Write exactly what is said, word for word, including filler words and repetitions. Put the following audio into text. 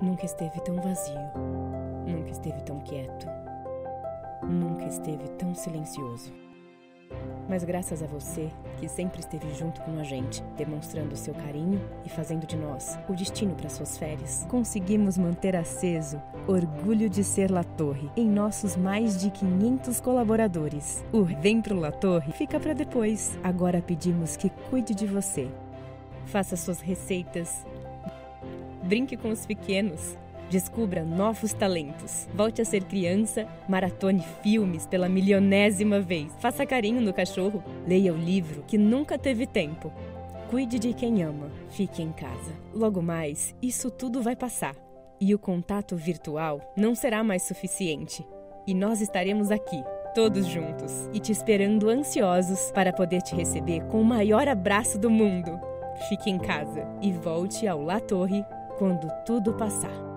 Nunca esteve tão vazio, nunca esteve tão quieto, nunca esteve tão silencioso. Mas graças a você, que sempre esteve junto com a gente, demonstrando seu carinho e fazendo de nós o destino para suas férias, conseguimos manter aceso orgulho de ser La Torre em nossos mais de quinhentos colaboradores. O Vem pro La Torre fica para depois. Agora pedimos que cuide de você. Faça suas receitas, brinque com os pequenos, descubra novos talentos, volte a ser criança, maratone filmes pela milionésima vez, faça carinho no cachorro, leia o livro que nunca teve tempo, cuide de quem ama, fique em casa. Logo mais, isso tudo vai passar e o contato virtual não será mais suficiente. E nós estaremos aqui, todos juntos, e te esperando ansiosos para poder te receber com o maior abraço do mundo. Fique em casa e volte ao La Torre quando tudo passar.